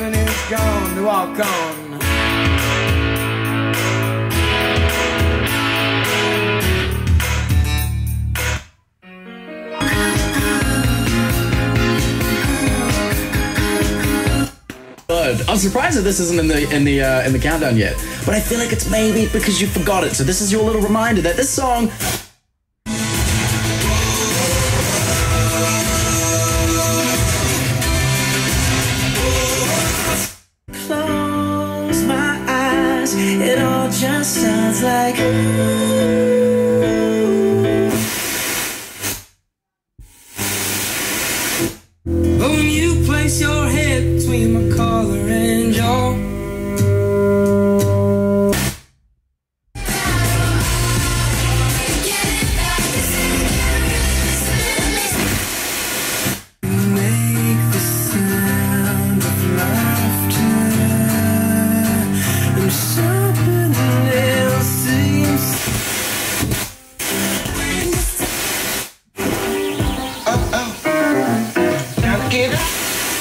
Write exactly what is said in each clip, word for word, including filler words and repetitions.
when it's gone to walk on. Good. I'm surprised that this isn't in the in the uh, in the countdown yet, but I feel like it's maybe because you forgot it. So this is your little reminder that this song. Close my eyes, it all just sounds like ooh. But when you place your head between my collar and jaw, make the sound of laughter, and something else seems. Oh, oh. Gotta get up.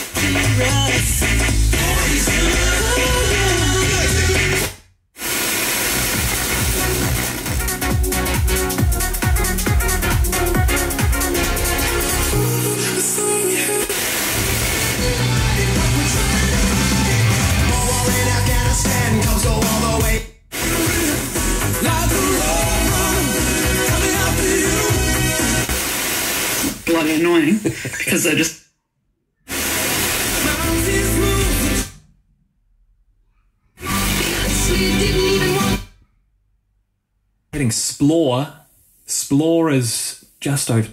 Bloody annoying because they're just. Getting Splore. Splore is just over.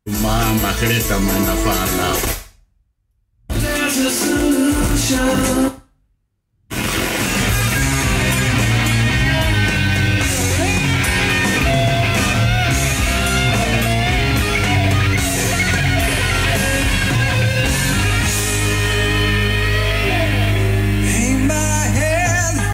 Mamma, che le sta mandando a farla? There's a solution.